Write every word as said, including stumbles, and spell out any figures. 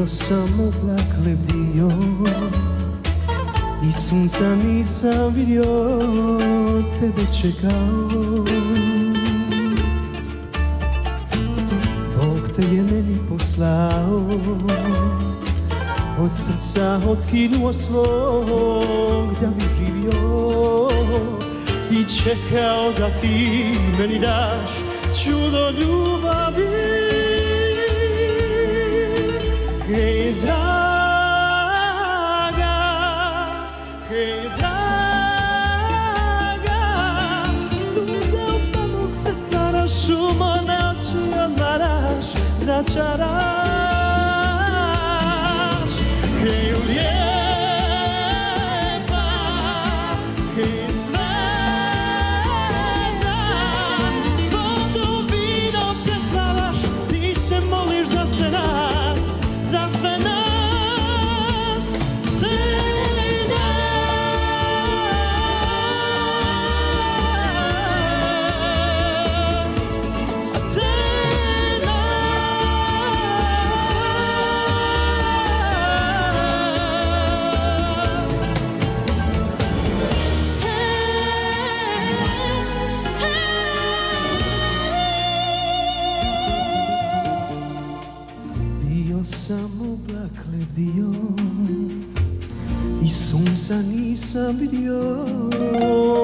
Bio sam oblak lebdio i sunca nisam vidio, tebe čekao. Bog te je meni poslao, od srca otkinuo svog da bi živio i čekao da ti meni daš čudo ljubavi. Hej draga, hej draga, suze u pamuk pretvaraš, u moje oči odmaraš, začaraš. Hej lijepa, hej sveta, vodu vinom pretvaraš, ti se moliš za sve nas, za sve nas, te nas, te Bio sam oblak lebdio i sunca nisam vidio.